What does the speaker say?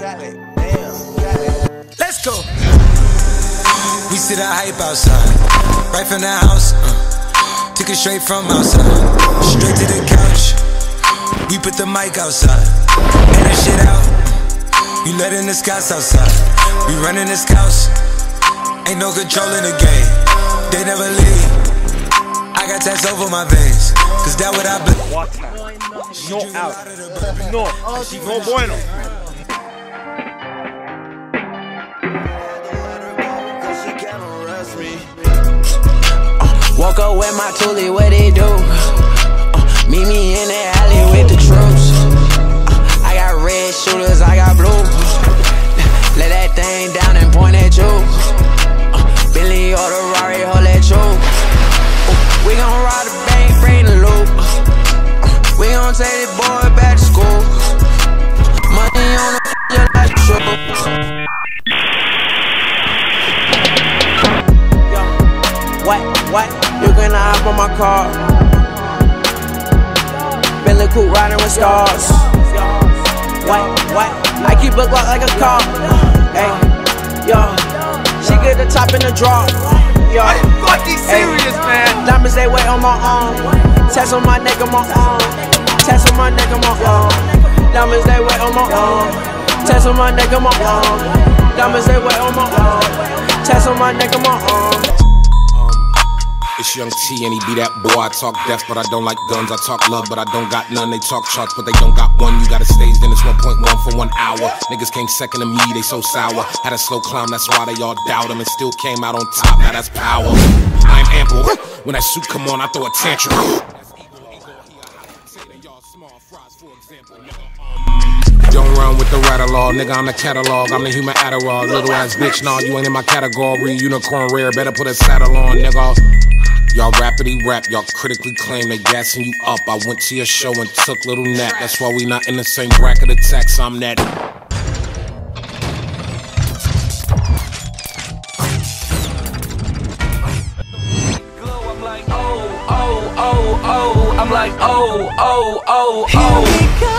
Let's go. We see the hype outside, right from the house. Took it straight from outside, straight to the couch. We put the mic outside, and that shit out. We letting the scouts outside. We running the scouts. Ain't no control in the game. They never leave. I got tats over my veins, cause that what I believe. No out. No bueno. Woke up with my toolie, what they do? Meet me in the alley with the troops. I got red shooters, I got blue. Let that thing down and point at you. Bentley or the Rari, hold that you. We gon' rob the bank, bring the loot. We gon' take this boy back to school. Money on the just like the show. What? You can hop on my car. Bentley coupe riding with stars. What? I keep a Glock like a car. Hey, yo, she get the top in the drawer. Yo, Are you fucking serious, man? Diamonds they wait on my arm. Tats on my neck on my arm. Tats on my neck on my arm. Diamonds they wait on my arm. Tats on my neck on my arm. Diamonds they wait on my arm. Tats on my neck on my arm. It's Young T and he be that boy. I talk death, but I don't like guns. I talk love, but I don't got none. They talk charts, but they don't got one. You got a stage, then it's 1.1 for 1 hour. Niggas came second to me, they so sour. Had a slow climb, that's why they all doubt him. And still came out on top, now that's power. I'm ample. When that suit come on, I throw a tantrum. Don't run with the rattle law, nigga, I'm the catalog. I'm the human Adderall. Little ass bitch, nah, you ain't in my category. Unicorn rare, better put a saddle on, nigga. Y'all rappity rap, y'all critically claim they gassing you up. I went to your show and took little nap. That's why we not in the same bracket of tax. I'm that. I'm like, oh. I'm like, oh.